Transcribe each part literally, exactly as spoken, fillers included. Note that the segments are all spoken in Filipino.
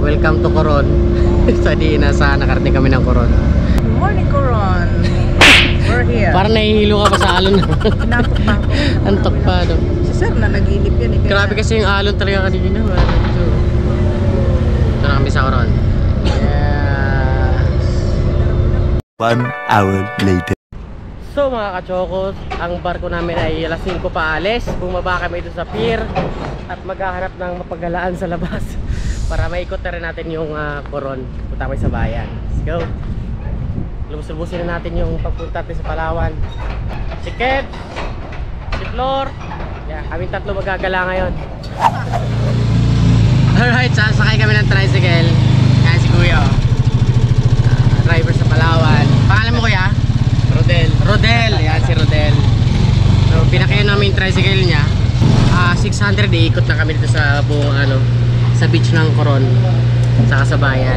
welcome to Coron. Sa di nasa nakarating kami ng Coron. Good morning, Coron. We're here. Parang nahihilo ka pa sa alon. Nantok pa ako. Antok pa, no? Si Sir na nag-iinip yan. Eh, Grabe kasi yung alon talaga kanina. Ito. Ito na kami sa Coron. Yeah. One hour later. So mga kachokos, ang barko namin ay alas singko pa alis. Bumaba kami ito sa pier at maghahanap ng mapagalaan sa labas para maikot na rin natin yung uh, Coron. Punta kami sa bayan. Let's go. Lubos-lubusin na natin yung pagpunta natin sa Palawan. Si Kev, si Flor, yeah, kaming tatlo magagala ngayon. Alright, sasakay kami ng tricycle. Kaya si Kuya, uh, driver sa Palawan. Pangalan mo, Kuya? Rodel. Rodel, ayan si Rodel. So pinakain namin yung tricycle niya. uh, six hundred, iikot na kami dito sa buong ano, sa beach ng Coron, sa kasabayan.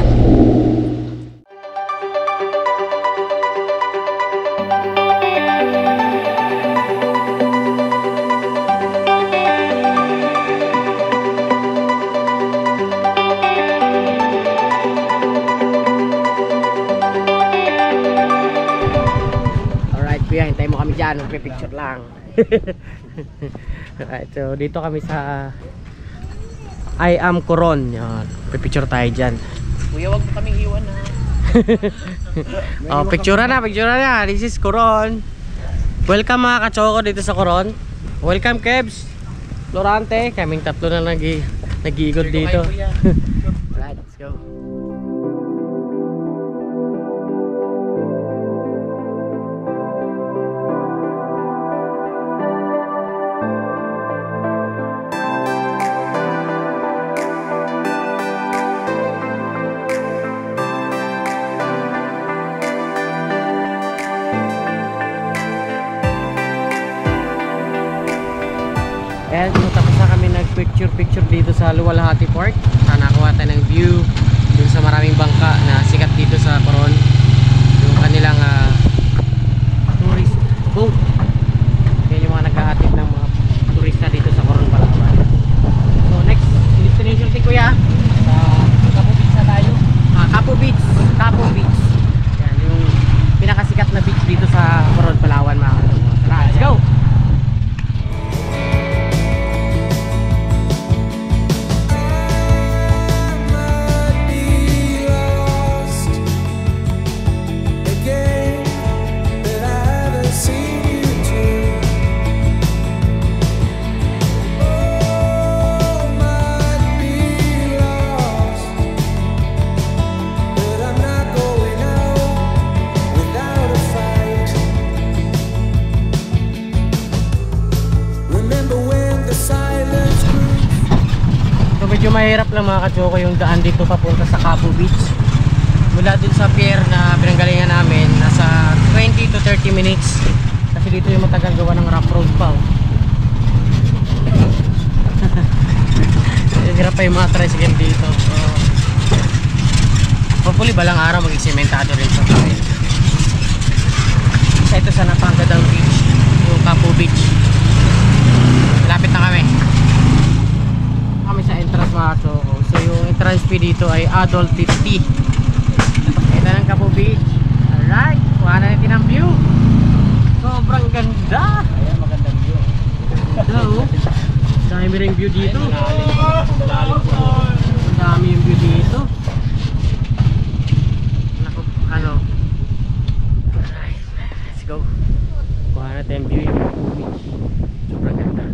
Kuya, hintay mo kami dyan, magpipicture lang. Alright, so dito kami sa I am Coron. Yan, pipicture tayo dyan. Kuya, wag mo kaming iwan ha. Oh, picture na, picture na. This is Coron. Welcome mga kachoko dito sa Coron. Welcome Kebs, Florante. Kaming tatlo na nag-iikot dito. Alright, let's go. Ayan, so tapos na kami nag-picture-picture dito sa Luwalhati Park. Sana nakuha tayo ng view dun sa maraming bangka na sikat dito sa Coron. Yung kanilang uh, tourist boat. Yan yung mga naghahatid ng mga turista dito sa Coron, Palawan. So next destination si Kuya, sa Capo Beach na tayo. Ah, Capo Beach, Capo Beach. Yan yung pinakasikat na beach dito sa Coron, Palawan, mga kapatid. Let's go! Medyo mahirap lang mga kachoko yung daan dito papunta sa Capo Beach. Mula dun sa pier na pinanggalingan namin, nasa twenty to thirty minutes. Kasi dito yung matagal gawa ng rough road pa. Hirap pa yung mga tricycle dito. So, hopefully balang araw mag-sementado rin sa tayo. Isa ito sa napakagandang beach, yung Capo Beach. Lapit na kami. Kami sa entrance mga choko. So yung entrance fee dito ay adult fifty. Ito ng Capo Beach. Alright, kuha na natin ang view. Sobrang ganda. Ayan, magandang view. Ganda oh. Dami rin view dito. Ang dami yung view dito. Naku, ano. Alright, let's go. Kuha natin ang view yung Capo Beach. Sobrang ganda.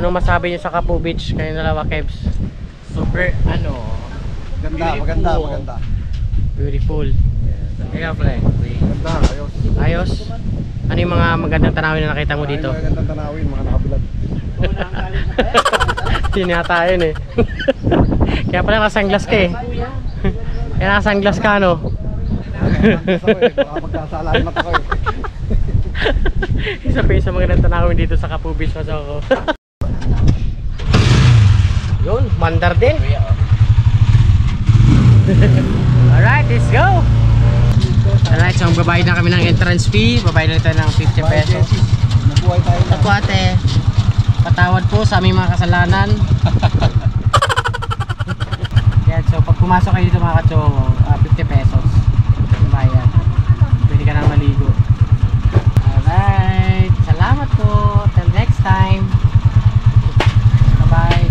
anong masabi nyo sa Kapu Beach? Kayo dalawa, Kebs. Super, ano, Maganda, maganda, maganda. Beautiful. Ikaw, pre. Maganda, ayos. Ayos. Ano yung mga magandang tanawin na nakita mo dito? Ay, magandang tanawin, mga nakabilad. Tinata yun eh. Kaya pala nakasanglas ka eh. Kaya nakasanglas ka, no? Gusto ko eh, baka magkasalahan na ako eh. Isa pa isa magandang tanawin dito sa Kapu Beach, Masoko. Yun, mandar din. Alright, let's go! Alright, so magbabayad na kami ng entrance fee. Babayad na tayo ng fifty pesos. Nabuhay tayo na. Ako ate, patawad po sa aming mga kasalanan. Yan, so pag pumasok kayo dito mga kachowo, uh, fifty pesos. Bayad. Pwede ka nang maligo. Alright, salamat po. Till next time. Bye bye.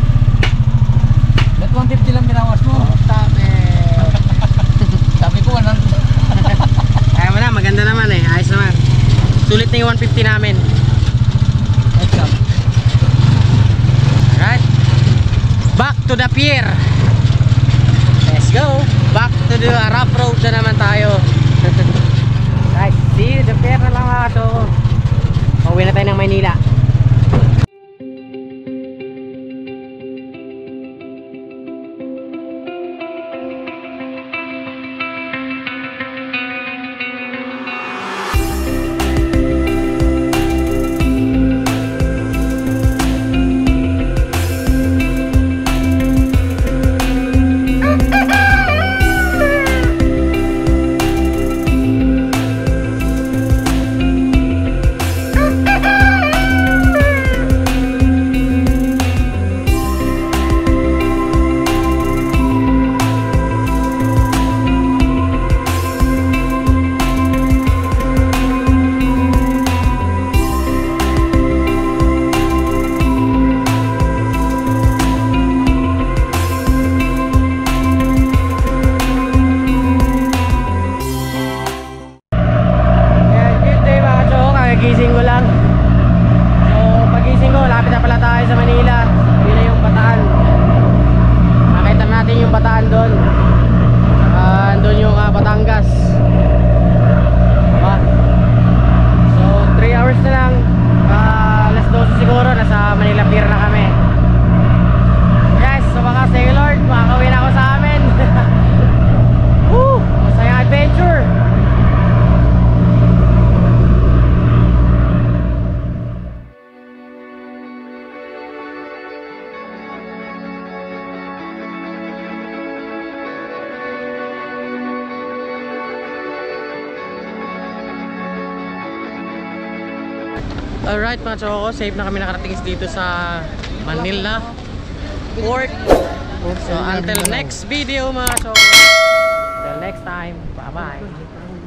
Ba't one fifty lang binawas mo? Tabi. Sabi ko, one hundred. Ayaw mo na, maganda naman eh. Ayos naman. Sulit na yung one fifty namin. Exam. Alright. Back to the pier. Let's go. Back to the rough road na naman tayo. Right, see you. The pier na lang mga. So, pauwi na tayo ng Maynila. Pagising ko lang. So pagising ko, lapit na pala tayo sa Manila. Yun na yung Bataan. Nakita natin yung Bataan doon. Uh, doon yung uh, Batangas. Diba? So three hours na lang. uh, alas twelve siguro, nasa Manila Pier na kami. Yes, so baka say Lord, makakawin ako sa amin. Woo! Masayang adventure. Alright mga choko, safe na kami nakarating dito sa Manila Port. So until next video mga choko, until next time, bye bye.